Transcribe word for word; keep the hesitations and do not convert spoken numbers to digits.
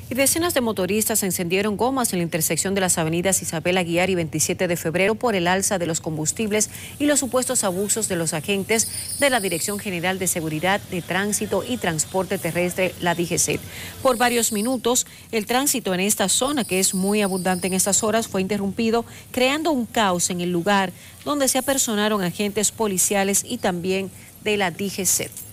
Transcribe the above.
Y decenas de motoristas encendieron gomas en la intersección de las avenidas Isabel Aguiar y veintisiete de febrero por el alza de los combustibles y los supuestos abusos de los agentes de la Dirección General de Seguridad de Tránsito y Transporte Terrestre, la D G C. Por varios minutos, el tránsito en esta zona, que es muy abundante en estas horas, fue interrumpido, creando un caos en el lugar donde se apersonaron agentes policiales y también de la D G C.